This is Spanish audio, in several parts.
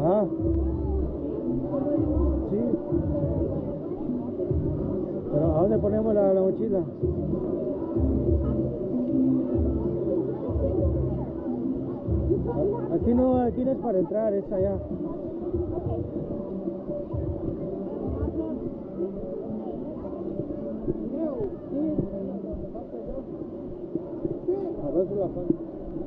Ajá. Sí. Pero ¿a dónde ponemos la mochila? Aquí no es para entrar, es allá. A ver si la pongo.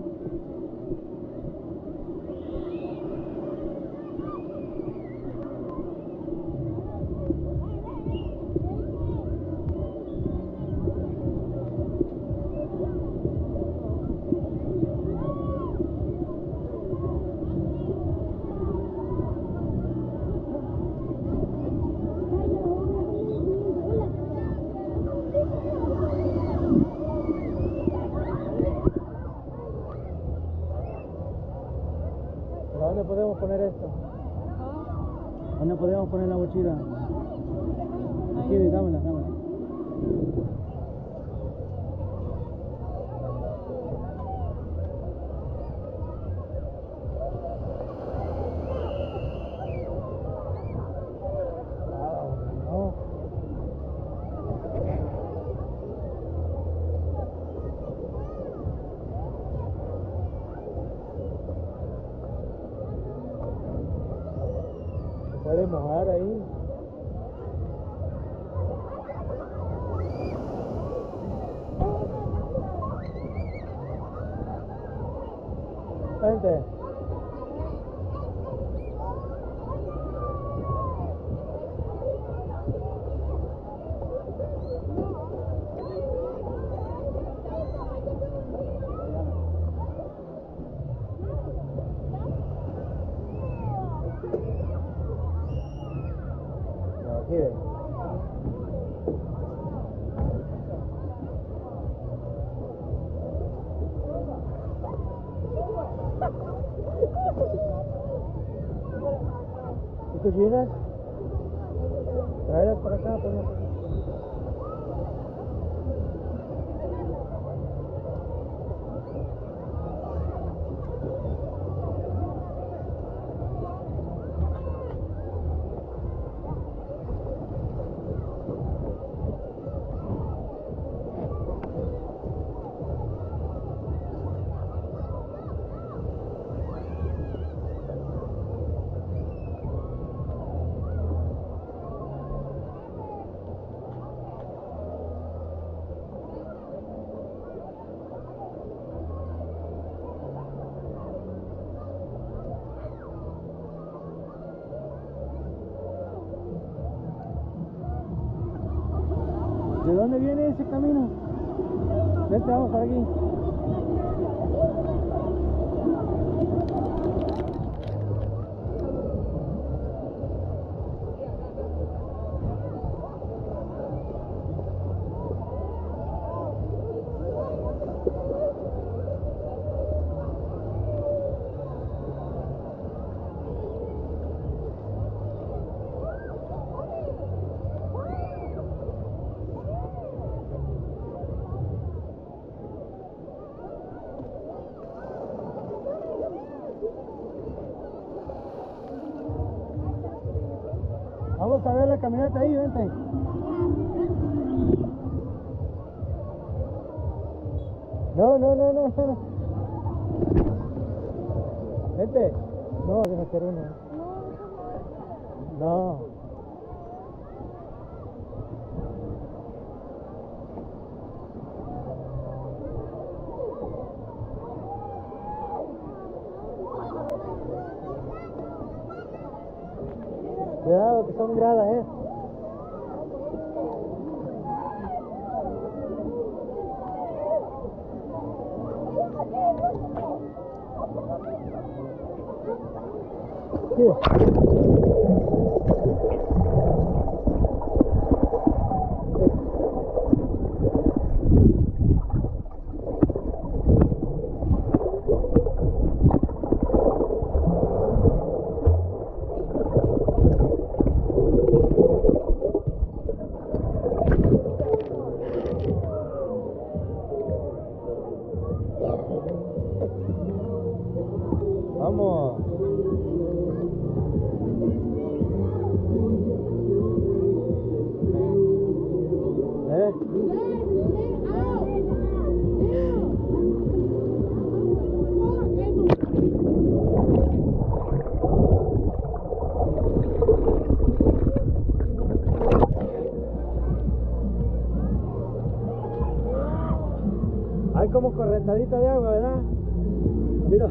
¿Dónde podemos poner esto? ¿Dónde podemos poner la mochila? Aquí, dámela. No. Puede mojar ahí. Vente. Aquí ven. ¿Y cochinas? Tráelas para acá, pues no. ¿De dónde viene ese camino? Vente, vamos por aquí. Vamos a ver la camioneta ahí, vente. No. Vente. No, deja hacer uno. No. Cuidado que son gradas, Vamos. Hay como correntadita de agua, ¿verdad? Mira.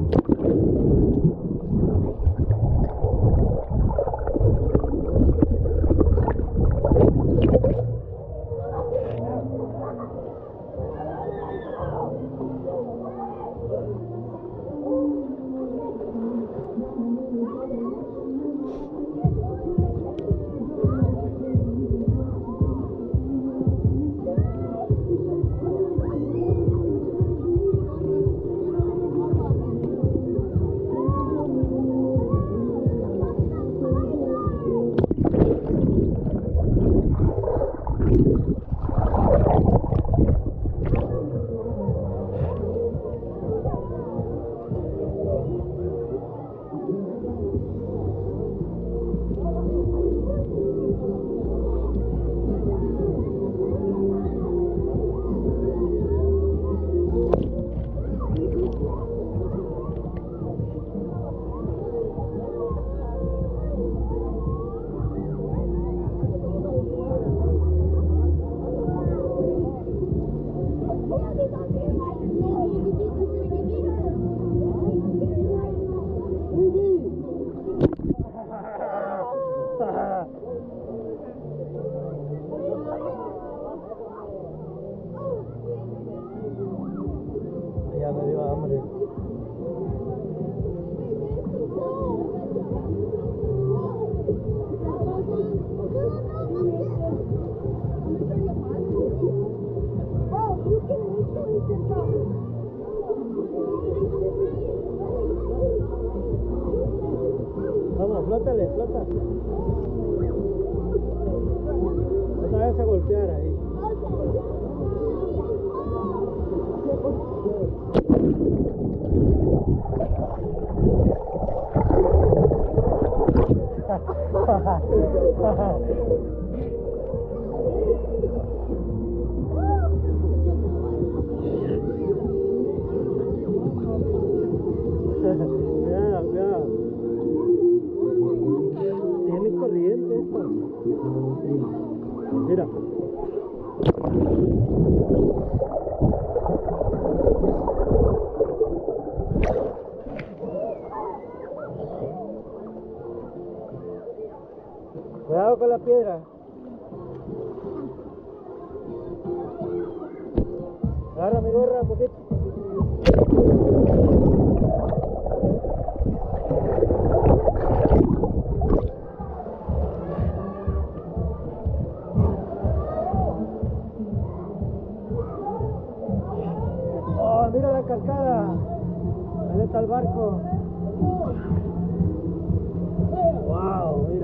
Ya me dio hambre. Vamos, flótale, flota. No te vayas a golpear ahí. Mira, mira. Tiene corriente esto. Mira. Cuidado con la piedra. Agarra mi gorra un poquito. Oh, mira la cascada. Ahí está el barco. Wow, mira.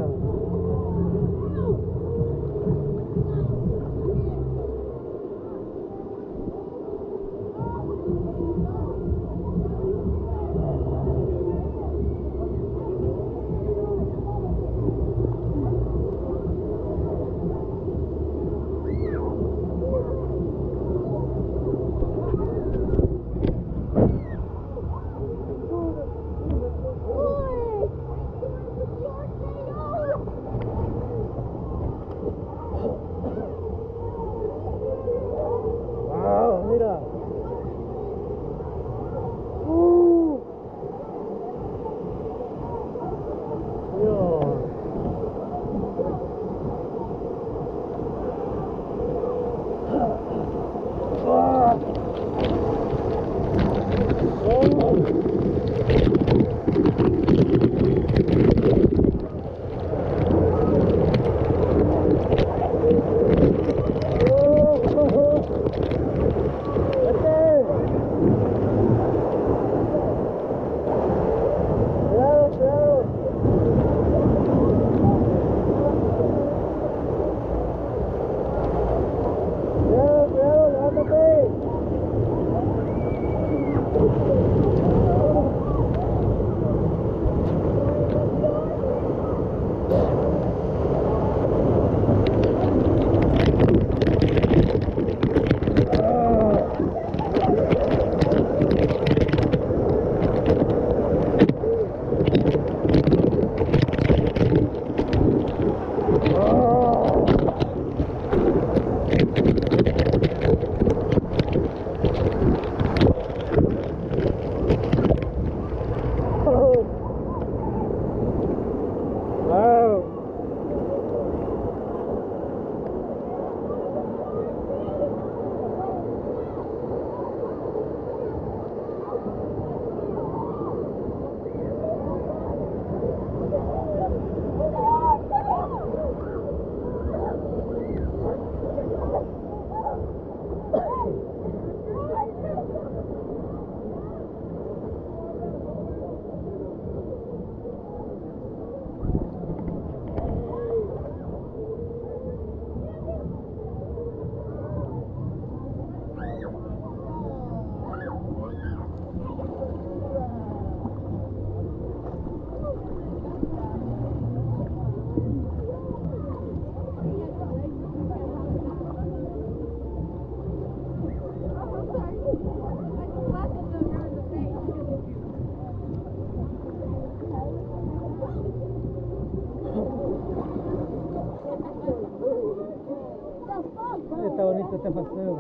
ahorita te paseo.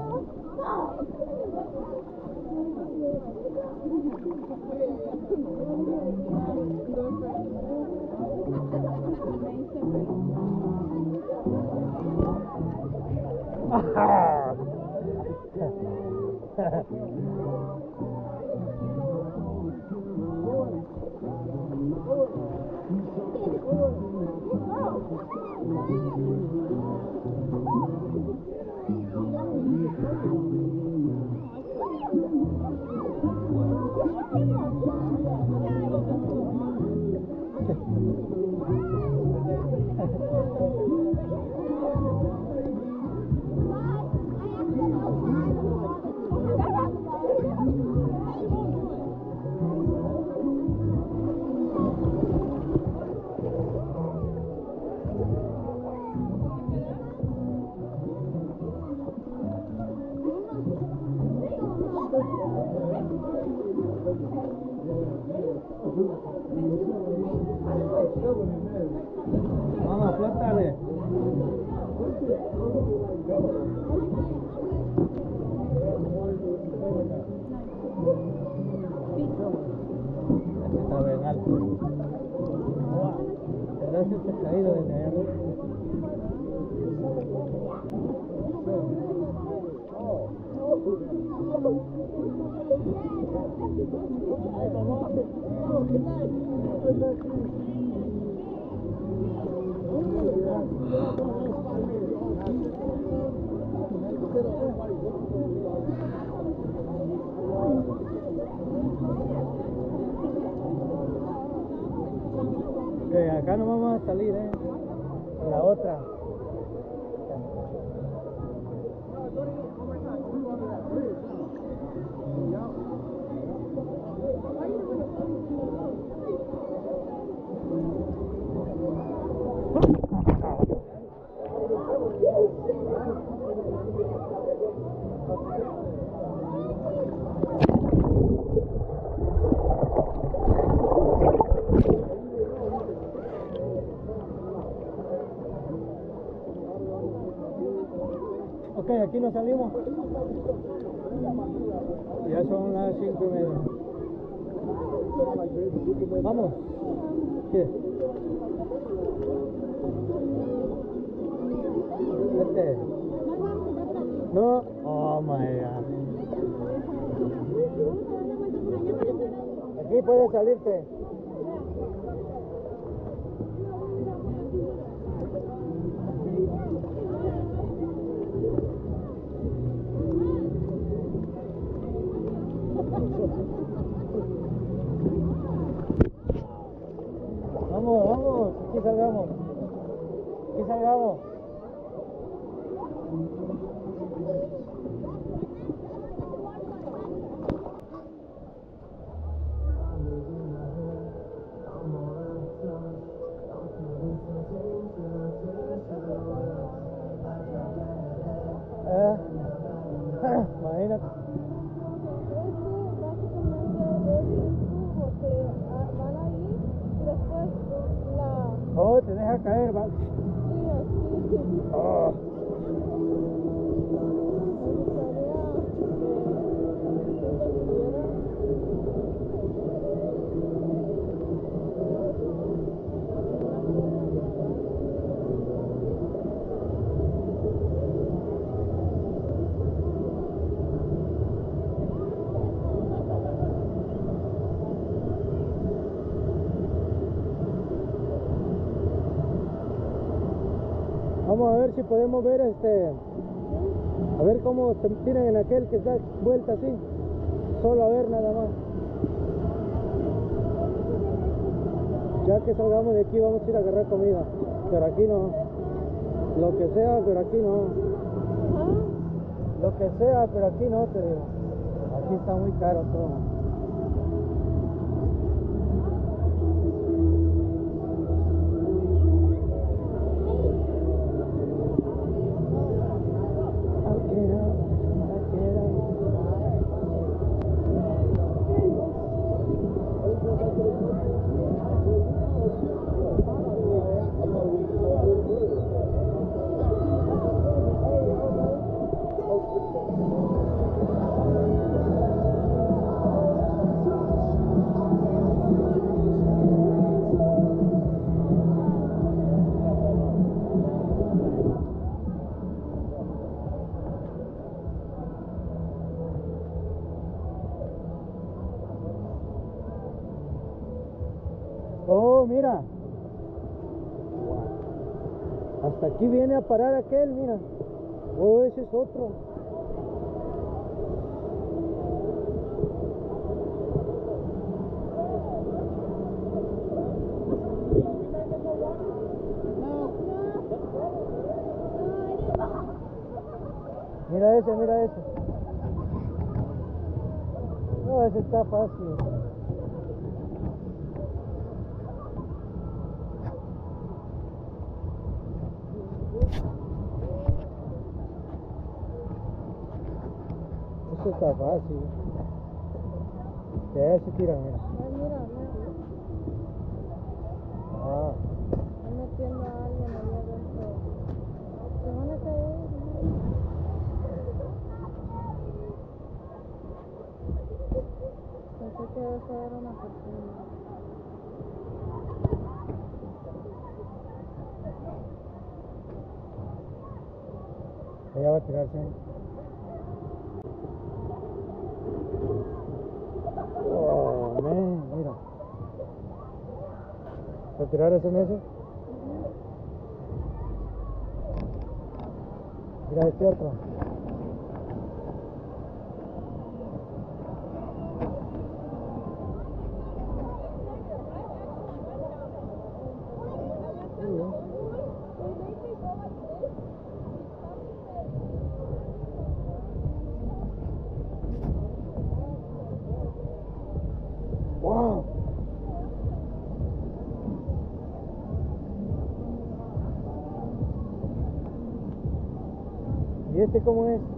Vamos, flótale. Está bien alto. Gracias, te he caído desde allá. Que acá no vamos a salir, a la otra. Ok, aquí nos salimos. Ya son las 5:30. Vamos. ¿Qué? Vete. No. Oh my god. Aquí puedes salirte. Vamos, vamos, aquí salgamos. Aquí salgamos. Imagínate. Oh, te deja caer, va. Oh. Vamos a ver si podemos ver a ver cómo se tiran en aquel que da vuelta así, solo a ver nada más. Ya que salgamos de aquí vamos a ir a agarrar comida, pero aquí no, lo que sea, pero aquí no. Lo que sea, pero aquí no, te digo, aquí está muy caro todo. Hasta aquí viene a parar aquel, mira. Oh, ese es otro. Mira ese, mira ese. No, ese está fácil. Eso está fácil. Ya se tiran, mira. Mira, Ah. están metiendo a alguien allá adentro. Se van a caer. Pensé que eso era una persona. Ella va a tirarse. Oh, man, mira. ¿Va a tirar eso en eso? Mira este otro. Wow. ¿Y este cómo es?